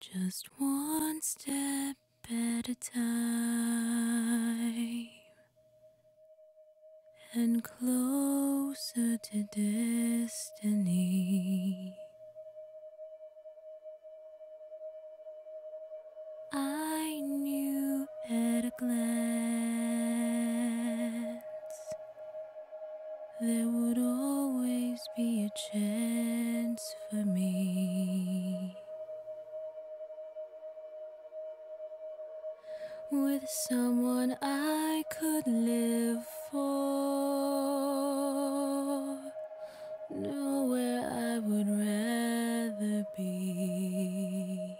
just one step at a time, and closer to destiny. I knew at a glance there would always be a chance for me, with someone I could live for, nowhere I would rather be.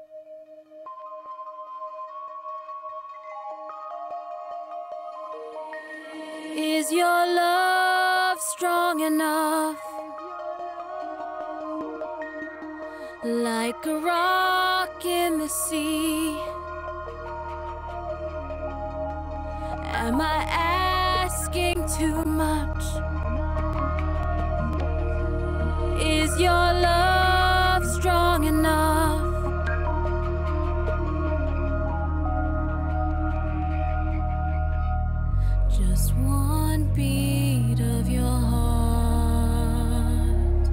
Is your love strong enough, like a rock in the sea? Am I asking too much? Is your love strong enough? Just one beat of your heart,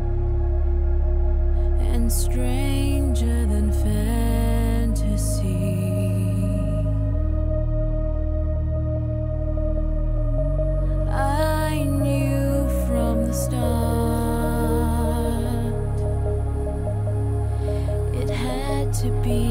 and stranger than fantasy. I knew from the start it had to be